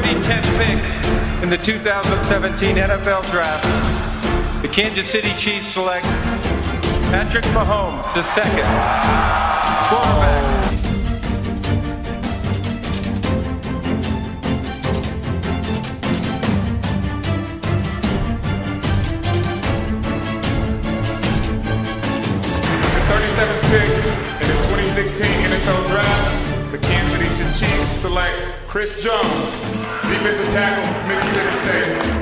10th pick in the 2017 NFL Draft, the Kansas City Chiefs select Patrick Mahomes, the second quarterback. The 37th pick in the 2016 NFL Draft, the Kansas City Chiefs select Chris Jones, defensive tackle, Mississippi State.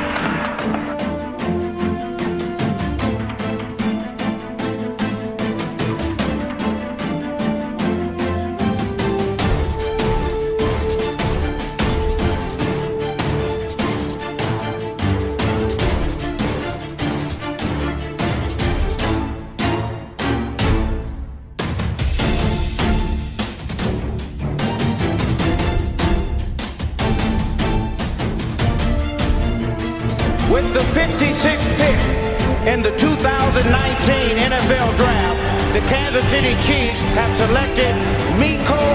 With the 56th pick in the 2019 NFL Draft, the Kansas City Chiefs have selected Miko